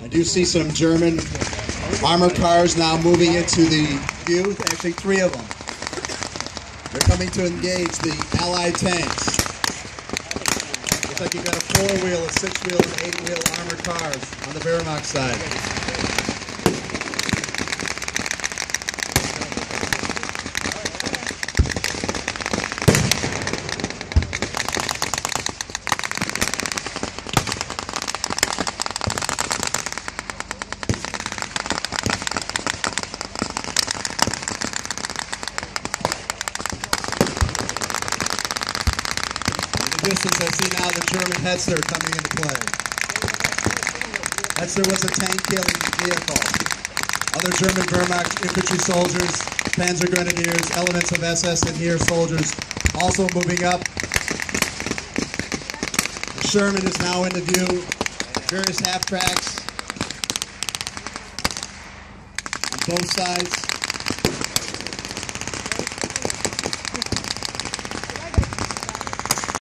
I do see some German armored cars now moving into the view, actually 3 of them. They're coming to engage the Allied tanks. Looks like you've got a 4-wheel, a 6-wheel, and 8-wheel armored cars on the Wehrmacht side. Distance, I see now the German Hetzer coming into play. Hetzer was a tank-killing vehicle. Other German Wehrmacht infantry soldiers, Panzer Grenadiers, elements of SS and Heer soldiers also moving up. The Sherman is now into view. Various half-tracks on both sides.